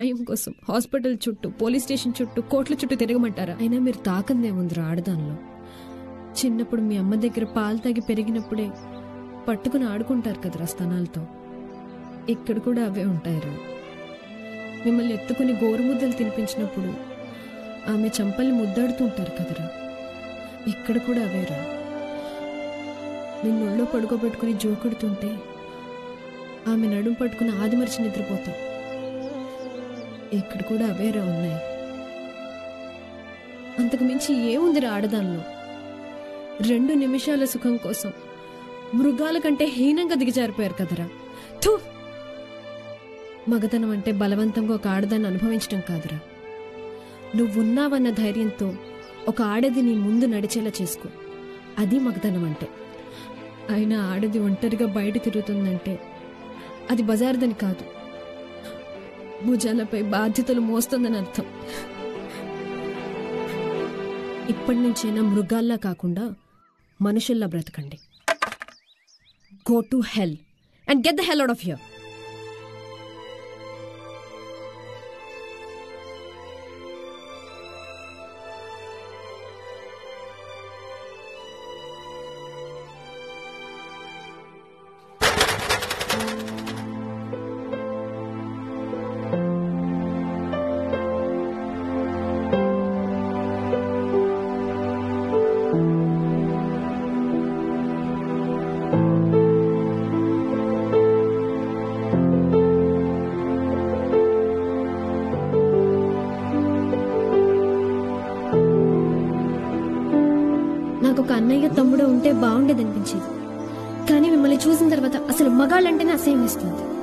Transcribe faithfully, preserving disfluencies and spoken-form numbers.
న్యాయం కోసం హాస్పిటల్ చుట్టూ, పోలీస్ స్టేషన్ చుట్టూ, కోట్ల చుట్టూ తిరగమంటారా? అయినా మీరు తాకందే ఉందిరా ఆడదానిలో. చిన్నప్పుడు మీ అమ్మ దగ్గర పాలు తాగి పెరిగినప్పుడే పట్టుకుని ఆడుకుంటారు కదరా స్తనాలతో. ఇక్కడ కూడా అవే ఉంటాయిరా. మిమ్మల్ని ఎత్తుకుని గోరుముద్దలు తినిపించినప్పుడు ఆమె చంపల్ని ముద్దాడుతుంటారు కదరా. ఇక్కడ కూడా అవేరా. నిన్నొళ్ళో పడుకోబెట్టుకుని జోకొడుతుంటే ఆమె నడుము పట్టుకుని ఆదిమర్చి నిద్రపోతాం. ఇక్కడ కూడా అవేరా ఉన్నాయి. అంతకు మించి ఏముందిరా ఆడదానిలో? రెండు నిమిషాల సుఖం కోసం మృగాల కంటే హీనంగా దిగజారిపోయారు కదరా. థూ! మగతనం అంటే బలవంతంగా ఒక ఆడదాన్ని అనుభవించడం కాదురా. నువ్వున్నావన్న ధైర్యంతో ఒక ఆడది నీ ముందు నడిచేలా చేసుకో. అది మగతనం అంటే. అయినా ఆడది ఒంటరిగా బయట తిరుగుతుందంటే అది బజార్దని కాదు, భుజాలపై బాధ్యతలు మోస్తుందని అర్థం. ఇప్పటి నుంచైనా మృగాల్లా కాకుండా మనుషుల్లా బ్రతకండి. Go to hell and get the hell out of here. నాకు ఒక అన్నయ్య తమ్ముడు ఉంటే బాగుండేదనిపించేది. కానీ మిమ్మల్ని చూసిన తర్వాత అసలు మగాళ్ళంటేనే అసహ్యం ఇస్తుంది.